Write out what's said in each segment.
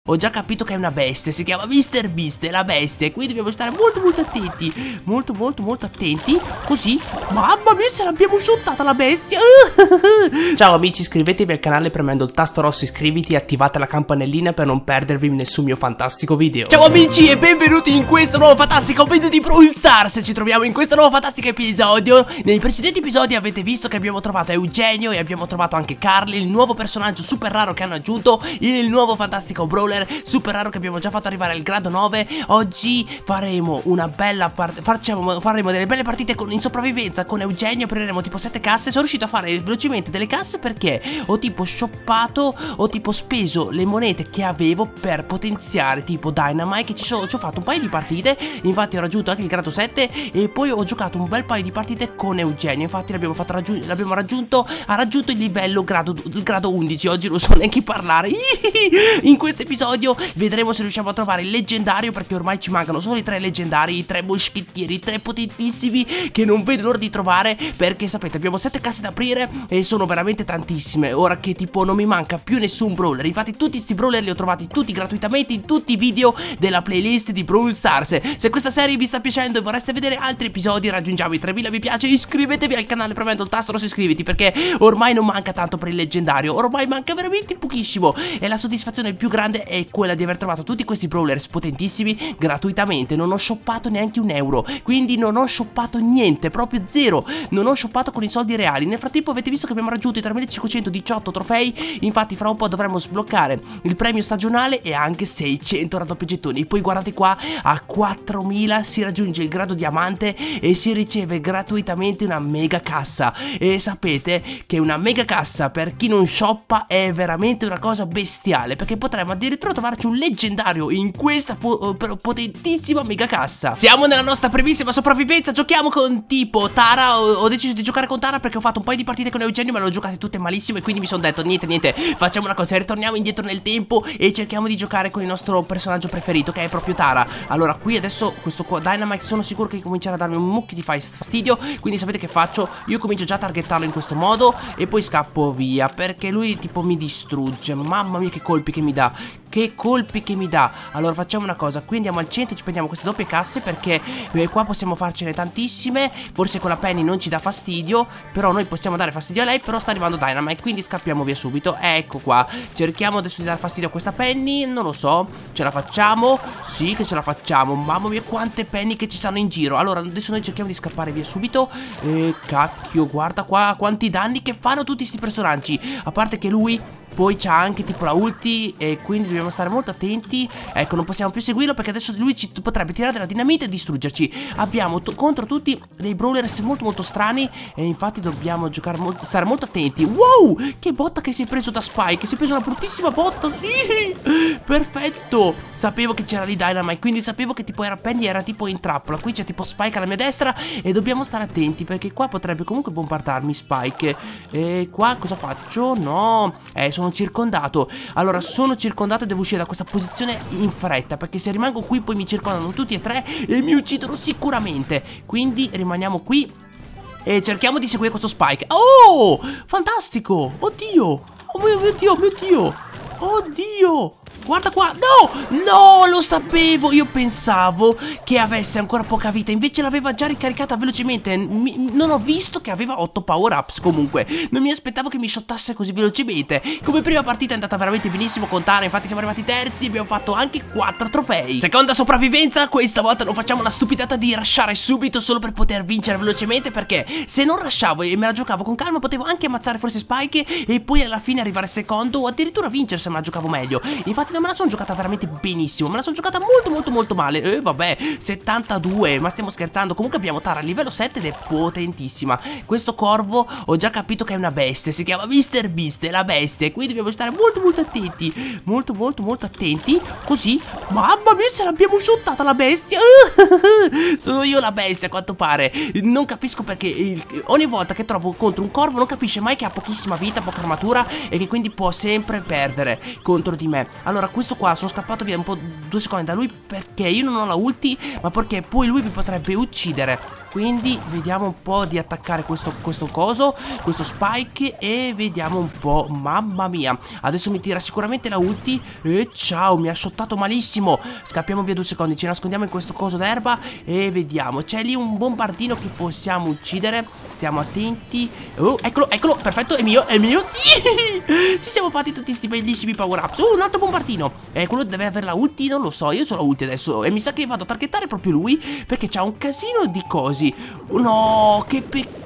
Ho già capito che è una bestia, si chiama Mr. Beast, è la bestia, e quindi dobbiamo stare molto molto attenti. Molto attenti. Così, mamma mia, se l'abbiamo shottata la bestia. Ciao amici, iscrivetevi al canale premendo il tasto rosso iscriviti e attivate la campanellina per non perdervi nessun mio fantastico video. Ciao amici e benvenuti in questo nuovo fantastico video di Brawl Stars. Ci troviamo in questo nuovo fantastico episodio. Nei precedenti episodi avete visto che abbiamo trovato Eugenio e abbiamo trovato anche Carly, il nuovo personaggio super raro che hanno aggiunto, il nuovo fantastico brawler super raro che abbiamo già fatto arrivare al grado 9. Oggi faremo una bella faremo delle belle partite in sopravvivenza con Eugenio. Apriremo tipo 7 casse. Sono riuscito a fare velocemente delle casse perché ho tipo shoppato, ho tipo speso le monete che avevo per potenziare tipo Dynamite, che ci ho fatto un paio di partite. Infatti ho raggiunto anche il grado 7 e poi ho giocato un bel paio di partite con Eugenio. Infatti l'abbiamo raggiunto, ha raggiunto il livello il grado 11. Oggi non so neanche parlare. In questo episodio vedremo se riusciamo a trovare il leggendario, perché ormai ci mancano solo i 3 leggendari, i 3 moschettieri, i 3 potentissimi che non vedo l'ora di trovare, perché sapete abbiamo 7 casse da aprire e sono veramente tantissime. Ora che tipo non mi manca più nessun brawler. Infatti tutti questi brawler li ho trovati tutti gratuitamente in tutti i video della playlist di Brawl Stars. Se questa serie vi sta piacendo e vorreste vedere altri episodi, raggiungiamo i 3000 mi piace, iscrivetevi al canale premendo il tasto rosso iscriviti, perché ormai non manca tanto per il leggendario, ormai manca veramente pochissimo e la soddisfazione più grande è quella di aver trovato tutti questi brawlers potentissimi gratuitamente. Non ho shoppato neanche un euro, quindi non ho shoppato niente, proprio zero. Non ho shoppato con i soldi reali. Nel frattempo avete visto che abbiamo raggiunto i 3518 trofei. Infatti fra un po' dovremo sbloccare il premio stagionale e anche 600 raddoppio gettoni. Poi guardate qua, a 4000 si raggiunge il grado diamante e si riceve gratuitamente una mega cassa. E sapete che una mega cassa per chi non shoppa è veramente una cosa bestiale, perché potremmo addirittura trovarci un leggendario in questa potentissima mega cassa. Siamo nella nostra primissima sopravvivenza. Giochiamo con tipo Tara. Ho deciso di giocare con Tara perché ho fatto un paio di partite con Eugenio, ma le ho giocate tutte malissimo e quindi mi sono detto niente, facciamo una cosa, ritorniamo indietro nel tempo e cerchiamo di giocare con il nostro personaggio preferito, che è proprio Tara. Allora qui adesso questo qua Dynamite sono sicuro che comincerà a darmi un mucchio di fastidio, quindi sapete che faccio? Io comincio già a targettarlo in questo modo e poi scappo via, perché lui tipo mi distrugge. Mamma mia che colpi che mi dà, che colpi che mi dà. Allora facciamo una cosa, qui andiamo al centro e ci prendiamo queste doppie casse, perché qua possiamo farcene tantissime. Forse con la Penny non ci dà fastidio, però noi possiamo dare fastidio a lei. Però sta arrivando Dynamite, quindi scappiamo via subito. Ecco qua, cerchiamo adesso di dare fastidio a questa Penny. Non lo so, ce la facciamo? Sì che ce la facciamo. Mamma mia quante Penny che ci stanno in giro. Allora adesso noi cerchiamo di scappare via subito. Cacchio, guarda qua quanti danni che fanno tutti questi personaggi. A parte che lui poi c'ha anche tipo la ulti e quindi dobbiamo stare molto attenti. Ecco, non possiamo più seguirlo perché adesso lui ci potrebbe tirare della dinamite e distruggerci. Abbiamo contro tutti dei brawlers molto strani e infatti dobbiamo giocare stare molto attenti. Wow, che botta che si è preso da Spike. Si è preso una bruttissima botta, sì. Perfetto. Sapevo che c'era lì Dynamite, quindi sapevo che tipo era Penny, era tipo in trappola. Qui c'è tipo Spike alla mia destra e dobbiamo stare attenti perché qua potrebbe comunque bombardarmi Spike. E qua cosa faccio? No, sono circondato. Allora sono circondato e devo uscire da questa posizione in fretta, perché se rimango qui poi mi circondano tutti e 3 e mi uccidono sicuramente. Quindi rimaniamo qui e cerchiamo di seguire questo Spike. Oh, fantastico. Oddio. Oh mio Dio. Oddio. Guarda qua, no, lo sapevo. Io pensavo che avesse ancora poca vita, invece l'aveva già ricaricata velocemente. Non ho visto che aveva 8 power ups. Comunque non mi aspettavo che mi shottasse così velocemente. Come prima partita è andata veramente benissimo con Tara. Infatti siamo arrivati terzi, abbiamo fatto anche 4 trofei. Seconda sopravvivenza. Questa volta non facciamo la stupidata di rushare subito solo per poter vincere velocemente, perché se non rushavo e me la giocavo con calma potevo anche ammazzare forse Spike e poi alla fine arrivare secondo o addirittura vincere se me la giocavo meglio. Infatti me la sono giocata veramente benissimo, me la sono giocata molto male. Vabbè, 72, ma stiamo scherzando. Comunque abbiamo Tara a livello 7 ed è potentissima. Questo corvo ho già capito che è una bestia, si chiama Mr. Beast, è la bestia, e quindi dobbiamo stare molto attenti. Molto attenti. Così, mamma mia se l'abbiamo shottata la bestia. Sono io la bestia a quanto pare. Non capisco perché ogni volta che trovo contro un corvo non capisce mai che ha pochissima vita, poca armatura e che quindi può sempre perdere contro di me. Allora questo qua sono scappato via un po' 2 secondi da lui perché io non ho la ulti, ma perché poi lui mi potrebbe uccidere. Quindi vediamo un po' di attaccare questo coso, questo Spike, e vediamo un po'. Mamma mia, adesso mi tira sicuramente la ulti. E ciao, mi ha shottato malissimo. Scappiamo via 2 secondi, ci nascondiamo in questo coso d'erba e vediamo. C'è lì un bombardino che possiamo uccidere. Stiamo attenti. Oh, eccolo, eccolo, perfetto, è mio, sì. Ci siamo fatti tutti sti bellissimi power ups. Un altro bombardino. Quello deve avere la ulti, non lo so, io ho la ulti adesso. E mi sa che vado a targettare proprio lui, perché c'ha un casino di cosi. No, che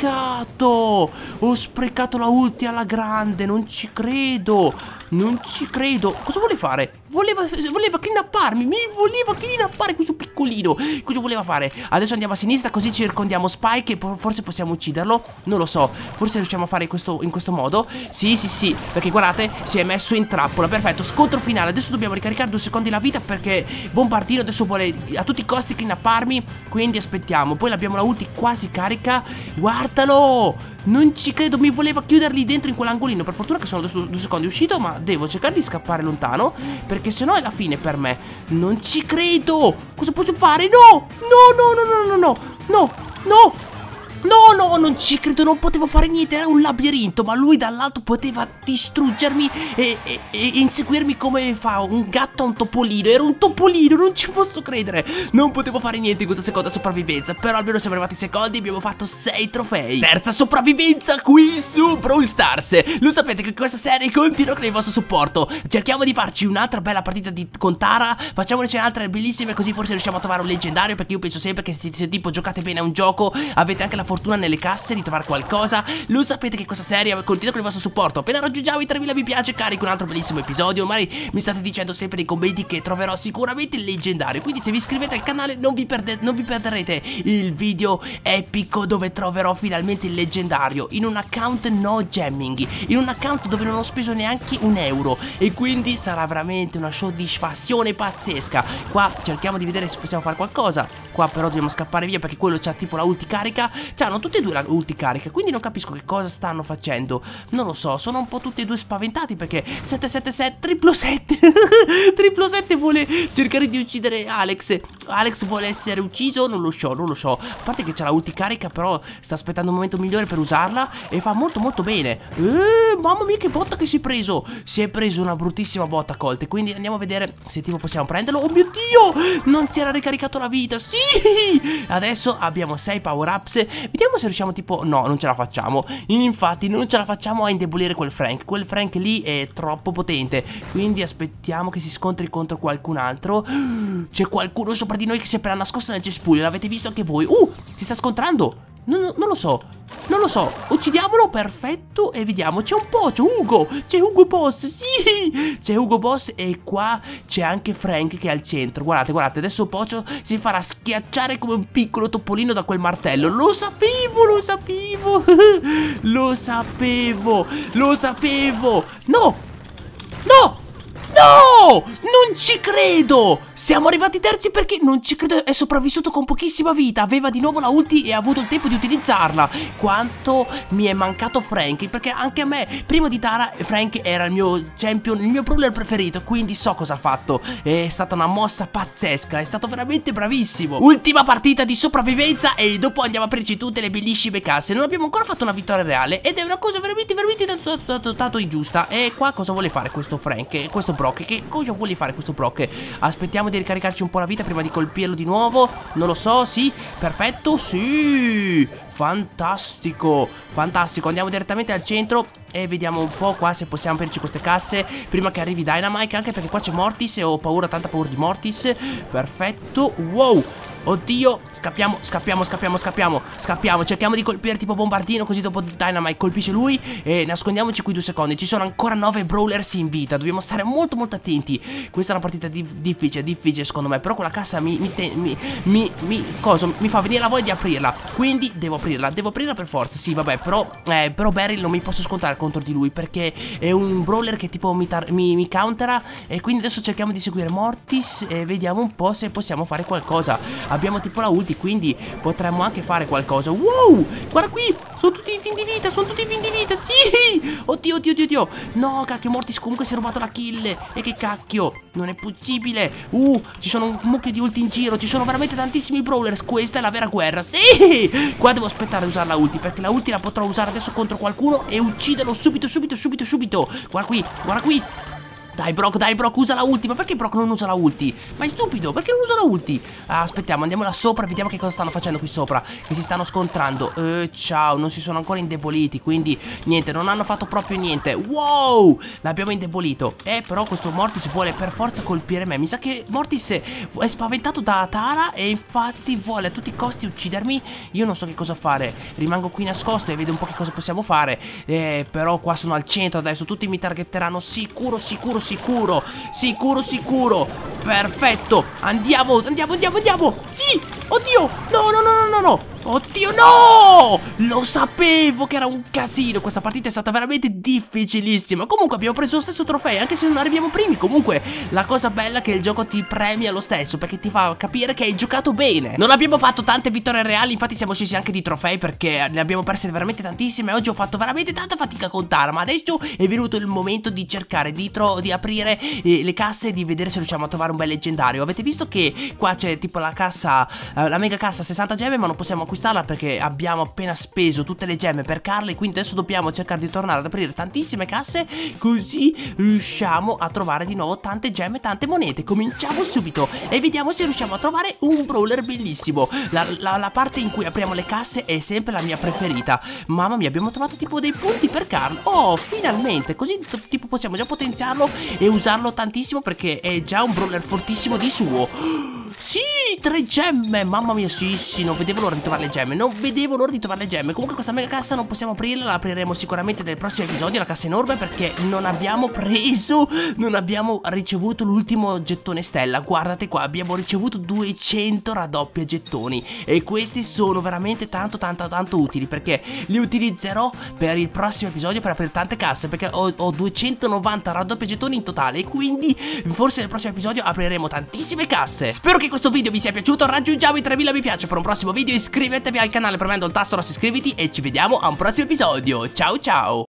peccato. Ho sprecato la ulti alla grande, non ci credo. Non ci credo. Cosa vuole fare? Voleva clean-upparmi. Mi voleva clean-uppare questo piccolino. Cosa voleva fare? Adesso andiamo a sinistra, così circondiamo Spike e forse possiamo ucciderlo. Non lo so. Forse riusciamo a fare in questo modo. Sì, sì, sì. Perché guardate, si è messo in trappola. Perfetto, scontro finale. Adesso dobbiamo ricaricare 2 secondi la vita, perché Bombardino adesso vuole a tutti i costi clean-upparmi. Quindi aspettiamo. Poi abbiamo la ulti quasi carica. Guardalo. Non ci credo, mi voleva chiuderli dentro in quell'angolino. Per fortuna che sono 2 secondi uscito, ma devo cercare di scappare lontano, perché sennò è la fine per me. Non ci credo. Cosa posso fare? No, no, no, no, no, no, no, no. No, no, non ci credo, non potevo fare niente, era un labirinto, ma lui dall'alto poteva distruggermi e inseguirmi come fa un gatto a un topolino. Era un topolino, non ci posso credere. Non potevo fare niente in questa seconda sopravvivenza, però almeno siamo arrivati secondi e abbiamo fatto 6 trofei. Terza sopravvivenza qui su Brawl Stars. Lo sapete che questa serie continua con il vostro supporto. Cerchiamo di farci un'altra bella partita con Tara. Facciamoci altre bellissime, così forse riusciamo a trovare un leggendario, perché io penso sempre che se tipo giocate bene a un gioco avete anche la fortuna nelle casse di trovare qualcosa. Lo sapete che questa serie continua con il vostro supporto. Appena raggiungiamo i 3000 mi piace carico un altro bellissimo episodio. Magari mi state dicendo sempre nei commenti che troverò sicuramente il leggendario, quindi se vi iscrivete al canale non vi perderete il video epico dove troverò finalmente il leggendario in un account no gemming, in un account dove non ho speso neanche un euro, e quindi sarà veramente una soddisfazione pazzesca. Qua cerchiamo di vedere se possiamo fare qualcosa. Qua però dobbiamo scappare via, perché quello c'ha tipo la ulti carica. C'hanno tutti e due la ulti carica, quindi non capisco che cosa stanno facendo. Non lo so, sono un po' tutti e due spaventati, perché 777 triplo 7 triplo 7 vuole cercare di uccidere Alex. Alex vuole essere ucciso, non lo so, non lo so. A parte che c'ha la ulti carica, però sta aspettando un momento migliore per usarla e fa molto molto bene. Mamma mia che botta che si è preso. Si è preso una bruttissima botta a Colt, quindi andiamo a vedere se tipo possiamo prenderlo. Oh mio Dio, non si era ricaricato la vita. Sì, adesso abbiamo 6 power ups. Vediamo se riusciamo tipo... No, non ce la facciamo. Infatti non ce la facciamo a indebolire quel Frank. Quel Frank lì è troppo potente, quindi aspettiamo che si scontri contro qualcun altro. C'è qualcuno sopra di noi che si è appena nascosto nel cespuglio. L'avete visto anche voi? Si sta scontrando. Non lo so. Non lo so. Uccidiamolo, perfetto. E vediamo. C'è un po'. C'è Ugo. C'è Ugo Boss. Sì. C'è Ugo Boss. E qua c'è anche Frank che è al centro. Guardate, guardate. Adesso Pocio si farà schiacciare come un piccolo topolino da quel martello. Lo sapevo, lo sapevo. Lo sapevo. Lo sapevo. No. No. No. Non ci credo. Siamo arrivati terzi, perché non ci credo, è sopravvissuto con pochissima vita. Aveva di nuovo la ulti e ha avuto il tempo di utilizzarla. Quanto mi è mancato Frank, perché anche a me prima di Tara Frank era il mio champion, il mio brawler preferito, quindi so cosa ha fatto. È stata una mossa pazzesca, è stato veramente bravissimo. Ultima partita di sopravvivenza e dopo andiamo a prenderci tutte le bellissime casse. Non abbiamo ancora fatto una vittoria reale ed è una cosa veramente tanto ingiusta. E qua cosa vuole fare questo Frank, questo Brock? Che cosa vuole fare questo Brock? Aspettiamo di ricaricarci un po' la vita prima di colpirlo di nuovo. Non lo so, sì, perfetto, sì. Fantastico, fantastico. Andiamo direttamente al centro e vediamo un po' qua se possiamo prenderci queste casse prima che arrivi Dynamite, anche perché qua c'è Mortis e ho paura, tanta paura di Mortis. Perfetto, wow. Oddio, scappiamo, scappiamo, scappiamo, scappiamo. Scappiamo, cerchiamo di colpire tipo Bombardino, così dopo Dynamite colpisce lui e nascondiamoci qui 2 secondi. Ci sono ancora 9 brawlers in vita, dobbiamo stare molto molto attenti. Questa è una partita difficile secondo me, però quella cassa mi fa venire la voglia di aprirla. Quindi devo aprirla per forza. Sì, vabbè, però Beryl non mi posso scontare contro di lui, perché è un brawler che tipo mi countera. E quindi adesso cerchiamo di seguire Mortis e vediamo un po' se possiamo fare qualcosa. abbiamo tipo la ulti, quindi potremmo anche fare qualcosa. Wow, guarda qui, sono tutti in fin di vita, sono tutti in fin di vita, sì. Oddio, oddio, oddio, oddio. No, cacchio, Mortis comunque si è rubato la kill. E che cacchio, non è possibile. Ci sono un mucchio di ulti in giro, ci sono veramente tantissimi brawlers. Questa è la vera guerra, sì. Qua devo aspettare a usare la ulti, perché la ulti la potrò usare adesso contro qualcuno e ucciderlo subito, subito, subito, subito. Guarda qui, guarda qui. Dai Brock, usa la ulti. Ma perché Brock non usa la ulti? Ma è stupido, perché non usa la ulti? Aspettiamo, andiamo là sopra e vediamo che cosa stanno facendo qui sopra. Che si stanno scontrando. Ciao, non si sono ancora indeboliti, quindi niente, non hanno fatto proprio niente. Wow, l'abbiamo indebolito. Però questo Mortis vuole per forza colpire me. Mi sa che Mortis è spaventato da Tara e infatti vuole a tutti i costi uccidermi. Io non so che cosa fare. Rimango qui nascosto e vedo un po' che cosa possiamo fare. Però qua sono al centro adesso. Tutti mi targetteranno sicuro, sicuro, sicuro. Sicuro, sicuro. Perfetto. Andiamo, andiamo, andiamo, andiamo. Sì. Oddio. No, no, no, no, no, no. Oddio, no! Lo sapevo che era un casino. Questa partita è stata veramente difficilissima. Comunque abbiamo preso lo stesso trofeo, anche se non arriviamo primi. Comunque la cosa bella è che il gioco ti premia lo stesso, perché ti fa capire che hai giocato bene. Non abbiamo fatto tante vittorie reali, infatti siamo scesi anche di trofei, perché ne abbiamo perse veramente tantissime. Oggi ho fatto veramente tanta fatica a contare, ma adesso è venuto il momento di cercare di aprire le casse e di vedere se riusciamo a trovare un bel leggendario. Avete visto che qua c'è tipo la cassa, la mega cassa 60 gemme, ma non possiamo acquistarla perché abbiamo appena speso tutte le gemme per Carly. Quindi adesso dobbiamo cercare di tornare ad aprire tantissime casse, così riusciamo a trovare di nuovo tante gemme, tante monete. Cominciamo subito e vediamo se riusciamo a trovare un brawler bellissimo. La parte in cui apriamo le casse è sempre la mia preferita. Mamma mia, abbiamo trovato tipo dei punti per Carl. Oh, finalmente, così tipo possiamo già potenziarlo e usarlo tantissimo, perché è già un brawler fortissimo di suo. Sì, 3 gemme, mamma mia, sì, sì, non vedevo l'ora di trovare le gemme, non vedevo l'ora di trovare le gemme. Comunque questa mega cassa non possiamo aprirla, la apriremo sicuramente nel prossimo episodio, la cassa enorme, perché non abbiamo ricevuto l'ultimo gettone stella. Guardate qua, abbiamo ricevuto 200 raddoppia gettoni e questi sono veramente tanto utili, perché li utilizzerò per il prossimo episodio per aprire tante casse, perché ho 290 raddoppia gettoni in totale, e quindi forse nel prossimo episodio apriremo tantissime casse. Spero che questo video vi sia piaciuto, raggiungiamo i 3000 mi piace per un prossimo video, iscrivetevi al canale premendo il tasto rosso iscriviti e ci vediamo a un prossimo episodio. Ciao ciao!